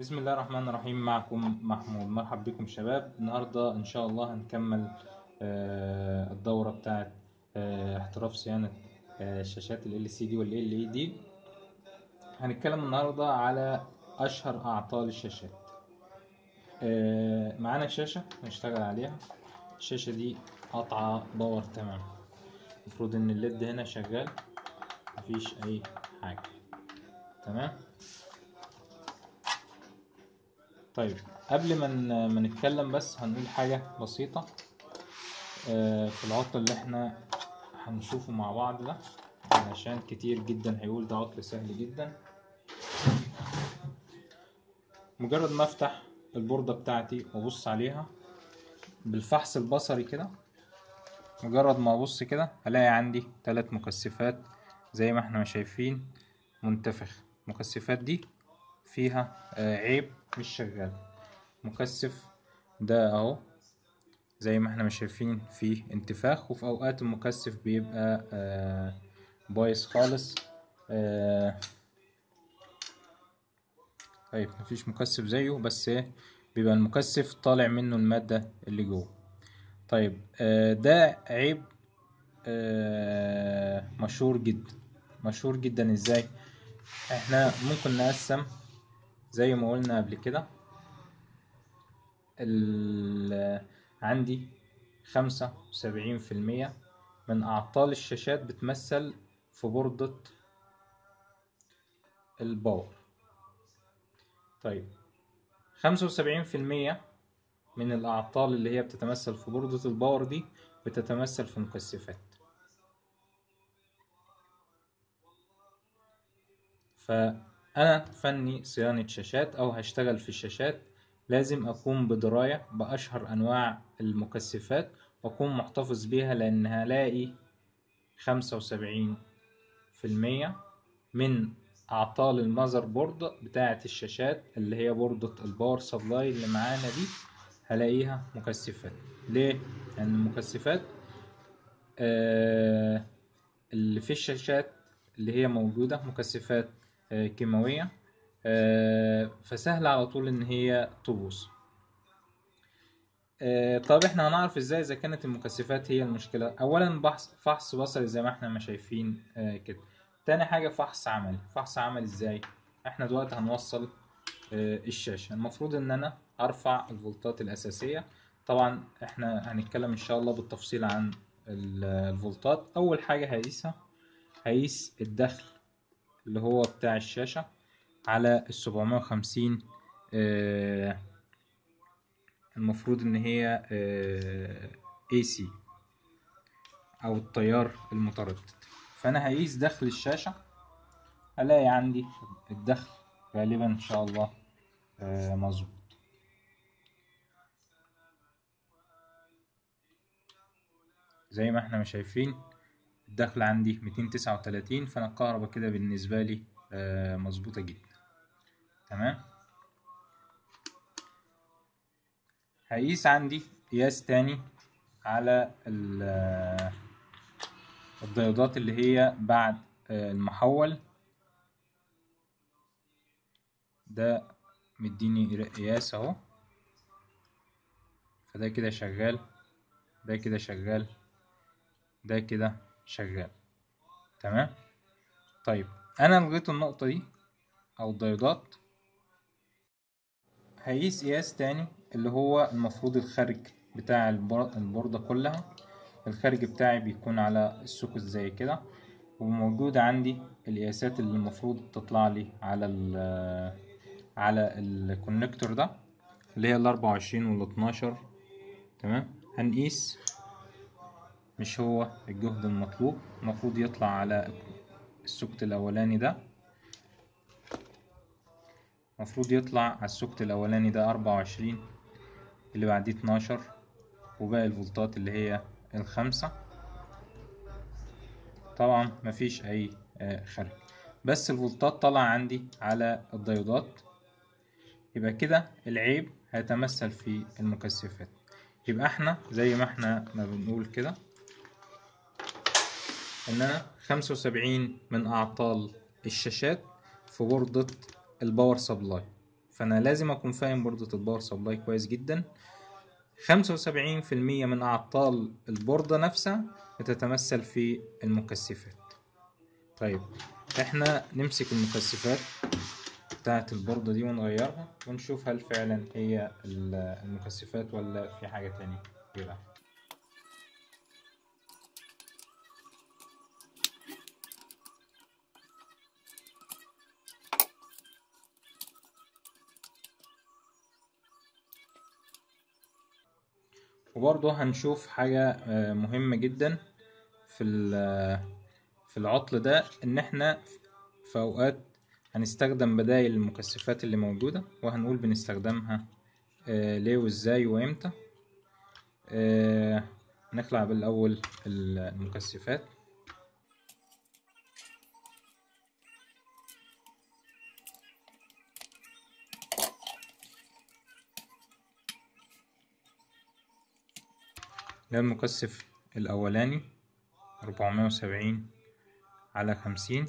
بسم الله الرحمن الرحيم. معكم محمود. مرحب بكم شباب. النهاردة إن شاء الله هنكمل الدورة بتاعت احتراف صيانة الشاشات ال LCD وال LED. هنتكلم النهاردة على أشهر أعطال الشاشات. معانا شاشة هنشتغل عليها. الشاشة دي قطعة باور تمام. المفروض إن الليد هنا شغال، مفيش أي حاجة. تمام. طيب قبل ما نتكلم بس هنقول حاجة بسيطة في العطل اللي احنا هنشوفه مع بعض ده، علشان كتير جدا هيقول ده عطل سهل جدا. مجرد ما افتح البوردة بتاعتي وابص عليها بالفحص البصري كده، مجرد ما ابص كده هلاقي عندي 3 مكثفات زي ما احنا شايفين منتفخ. المكثفات دي فيها عيب مش شغال. مكثف ده اهو زي ما احنا مش شايفين فيه انتفاخ، وفي اوقات المكثف بيبقى بايظ خالص. طيب مفيش مكثف زيه، بس بيبقى المكثف طالع منه المادة اللي جوه. طيب ده عيب مشهور جدا. مشهور جدا ازاي؟ احنا ممكن نقسم زي ما قلنا قبل كده. عندي 75% من أعطال الشاشات بتمثل في بوردة الباور. طيب 75% من الأعطال اللي هي بتتمثل في بوردة الباور دي بتتمثل في مكثفات. فأنا فني صيانة شاشات أو هشتغل في الشاشات، لازم أكون بدراية بأشهر أنواع المكثفات وأكون محتفظ بيها، لأن هلاقي 75% من أعطال المذر بورد بتاعة الشاشات اللي هي بوردة الباور سبلاي اللي معانا دي هلاقيها مكثفات. ليه؟ لأن يعني المكثفات اللي في الشاشات اللي هي موجودة مكثفات كيماوية، فسهل على طول إن هي تبوظ. طب احنا هنعرف ازاي اذا كانت المكثفات هي المشكلة؟ اولا فحص بصري زي ما احنا ما شايفين كده. تاني حاجة فحص عملي. فحص عملي ازاي؟ احنا دلوقتي هنوصل الشاشة. المفروض ان انا ارفع الفولتات الاساسية. طبعا احنا هنتكلم ان شاء الله بالتفصيل عن الفولتات. اول حاجة هقيس الدخل اللي هو بتاع الشاشة على 750. المفروض ان هي AC او التيار المتردد. فانا هقيس دخل الشاشة، هلاقي عندي الدخل غالبا ان شاء الله مظبوط. زي ما احنا شايفين الدخل عندي 239، فانا الكهرباء كده بالنسبة لي مظبوطة جدا. تمام. هقيس عندي قياس تاني على الديودات اللي هي بعد المحول. ده مديني قياس اهو، فده كده شغال، ده كده شغال، ده كده شغال. تمام. طيب انا لغيت النقطة دي او الديودات. هقيس قياس تاني اللي هو المفروض الخارج بتاع البوردة كلها. الخارج بتاعي بيكون على السوكت زي كده، وموجود عندي القياسات اللي المفروض تطلع لي على الكونكتور ده اللي هي 24 وال 12. تمام. هنقيس. مش هو الجهد المطلوب، المفروض يطلع على السوكت الاولاني ده، المفروض يطلع على السوكت الاولاني ده 24، اللي بعديه 12، وباقي الفولتات اللي هي ال5. طبعا مفيش اي خارج، بس الفولتات طلع عندي على الديودات. يبقى كده العيب هيتمثل في المكثفات. يبقى احنا زي ما احنا ما بنقول كده ان انا 75 من اعطال الشاشات في بوردة الباور سبلاي، فانا لازم اكون فاهم بوردة الباور سبلاي كويس جدا. 75% من اعطال البوردة نفسها بتتمثل في المكثفات. طيب احنا نمسك المكثفات بتاعة البوردة دي ونغيرها ونشوف هل فعلا هي المكثفات ولا في حاجة تانية كده. وبرضه هنشوف حاجة مهمة جدا في في العطل ده، ان احنا في اوقات هنستخدم بدائل المكثفات اللي موجودة، وهنقول بنستخدمها ليه وازاي وامتى. نخلع بالاول المكثفات. ده المكثف الاولاني 470/50.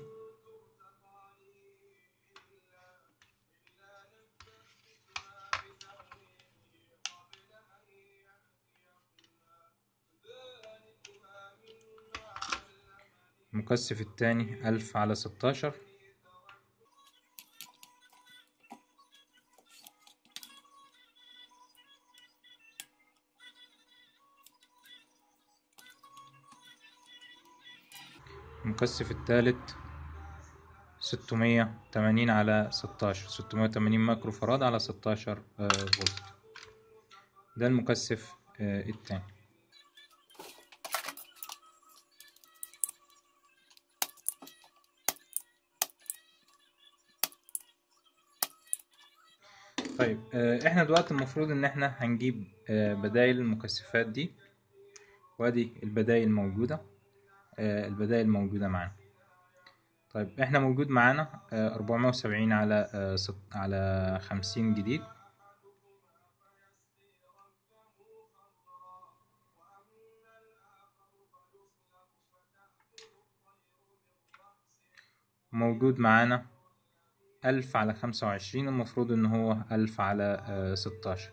المكثف التاني 1000/16. المكثف التالت 680/16، 680 مايكرو فراد على 16 فولت. ده المكثف التاني. طيب احنا دلوقتي المفروض ان احنا هنجيب بدايل المكثفات دي، وادي البدايل موجودة. البدايل موجودة معانا. طيب احنا موجود معانا 470 على 50 جديد. موجود معانا 1000/25، المفروض ان هو 1000/16.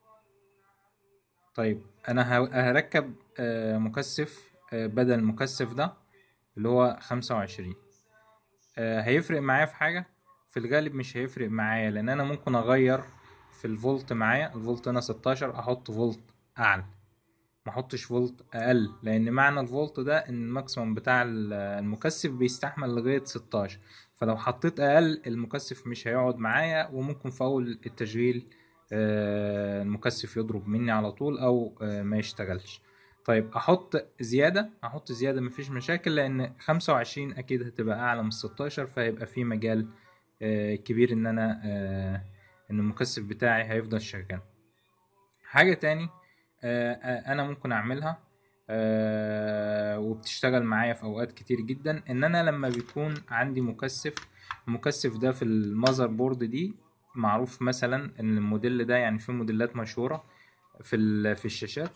طيب انا هركب مكثف بدل المكثف ده اللي هو 25. هيفرق معايا في حاجة؟ في الغالب مش هيفرق معايا، لان انا ممكن اغير في الفولت. معايا الفولت هنا 16، احط فولت اعلى، ما احطش فولت اقل، لان معنى الفولت ده ان الماكسيموم بتاع المكثف بيستحمل لغاية 16. فلو حطيت اقل المكثف مش هيقعد معايا، وممكن في اول التشغيل المكثف يضرب مني على طول او ما يشتغلش. طيب احط زيادة مفيش مشاكل، لان 25 اكيد هتبقى اعلى من 16، فهيبقى في مجال كبير ان انا ان المكثف بتاعي هيفضل شغال. حاجة تاني انا ممكن اعملها وبتشتغل معايا في اوقات كتير جدا، ان انا لما بيكون عندي المكثف ده في المذر بورد دي معروف مثلا ان الموديل ده، يعني في موديلات مشهورة في الشاشات،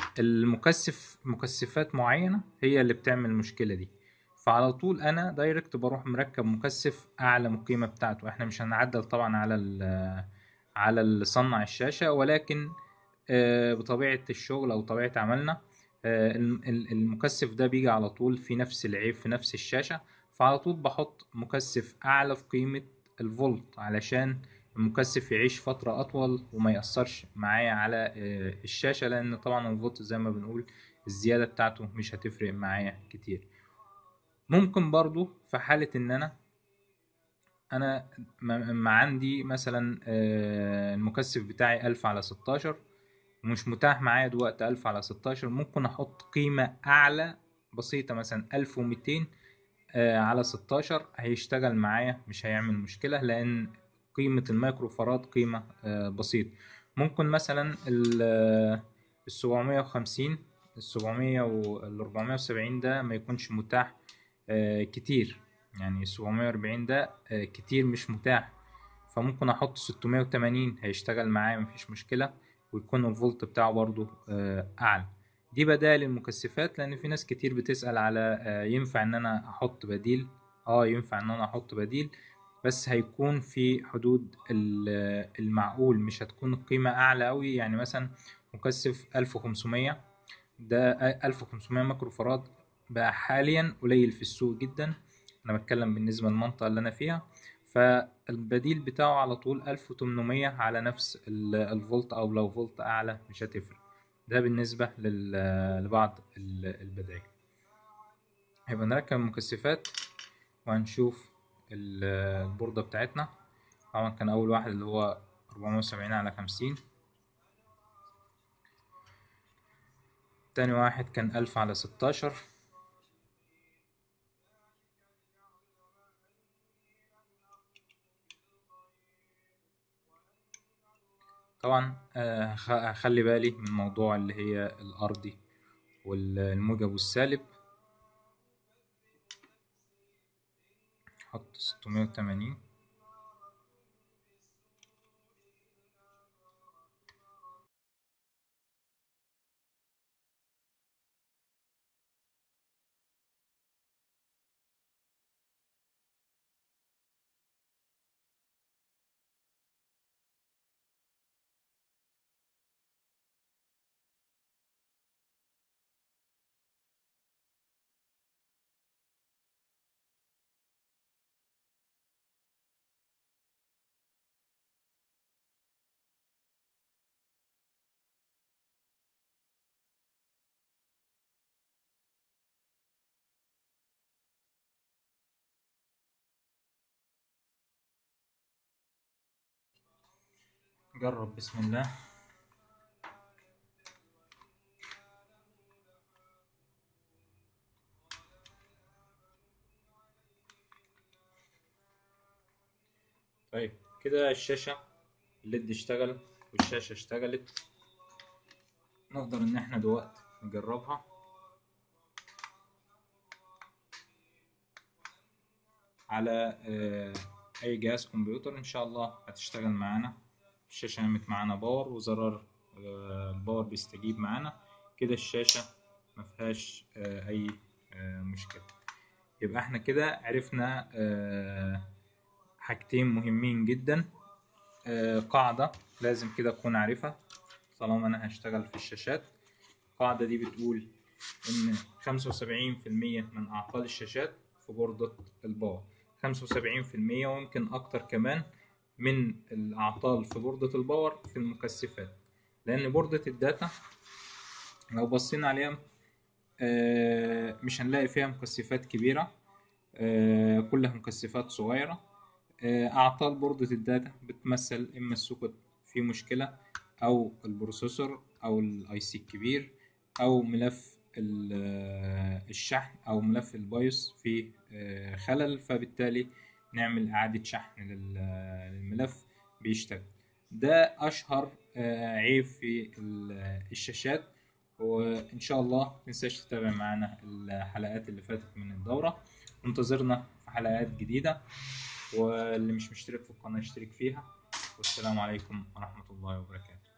مكثفات معينة هي اللي بتعمل المشكلة دي. فعلى طول انا دايركت بروح مركب مكثف اعلى من القيمة بتاعته. احنا مش هنعدل طبعا على صنع الشاشة، ولكن بطبيعة الشغل أو طبيعة عملنا المكثف ده بيجي على طول في نفس العيب في نفس الشاشة. فعلى طول بحط مكثف أعلى في قيمة الفولت علشان المكثف يعيش فترة أطول وما يأثرش معايا على الشاشة، لأن طبعا الفولت زي ما بنقول الزيادة بتاعته مش هتفرق معايا كتير. ممكن برضو في حالة إن أنا ما عندي مثلا المكثف بتاعي 1000/16 ومش متاح معايا دلوقتي 1000/16، ممكن أحط قيمة أعلى بسيطة، مثلا 1200 على 16، هيشتغل معايا مش هيعمل مشكلة، لأن قيمة المايكرو فراد قيمة بسيطة. ممكن مثلا ال750، ال700 وال470 ده ما يكونش متاح كتير، يعني 740 ده كتير مش متاح. فممكن احط 680 هيشتغل معايا مفيش مشكلة، ويكون الفولت بتاعه برضو اعلى. دي بدائل المكثفات، لان في ناس كتير بتسأل على ينفع ان انا احط بديل. ينفع ان انا احط بديل. بس هيكون في حدود المعقول، مش هتكون القيمة أعلى أوي. يعني مثلا مكثف 1500، ده 1500 مايكرو فراد بقى حاليا قليل في السوق جدا. أنا بتكلم بالنسبة للمنطقة اللي أنا فيها. فالبديل بتاعه على طول 1800 على نفس الفولت، أو لو فولت أعلى مش هتفرق. ده بالنسبة لبعض البدائل. هيبقى نركب المكثفات وهنشوف البوردة بتاعتنا. طبعا كان أول واحد اللي هو 470 على 50، تاني واحد كان 1000 على 16. طبعا هخلي بالي من موضوع اللي هي الأرضي والموجب والسالب. حط 680. جرب بسم الله. طيب كده الشاشة الليد اشتغل والشاشة اشتغلت. نقدر ان احنا دلوقتي نجربها على اي جهاز كمبيوتر. ان شاء الله هتشتغل معانا. الشاشة قامت معانا باور، وزرار الباور بيستجيب معانا كده. الشاشة مفيهاش اي مشكلة. يبقى احنا كده عرفنا حاجتين مهمين جدا. قاعدة لازم كده اكون عارفها طالما انا هشتغل في الشاشات. القاعدة دي بتقول ان 75% من اعطال الشاشات في بوردة الباور. 75% ويمكن اكتر كمان من الاعطال في بوردة الباور في المكثفات. لان بوردة الداتا لو بصينا عليها مش هنلاقي فيها مكثفات كبيرة، كلها مكثفات صغيرة. أعطال بوردة الداتا بتمثل إما السوكت فيه مشكلة، أو البروسيسور، أو الأي سي الكبير، أو ملف الشحن، أو ملف البايوس فيه خلل، فبالتالي نعمل إعادة شحن للملف بيشتغل. ده أشهر عيب في الشاشات. وإن شاء الله متنساش تتابع معانا الحلقات اللي فاتت من الدورة. وانتظرنا في حلقات جديدة، واللي مش مشترك في القناة يشترك فيها. والسلام عليكم ورحمة الله وبركاته.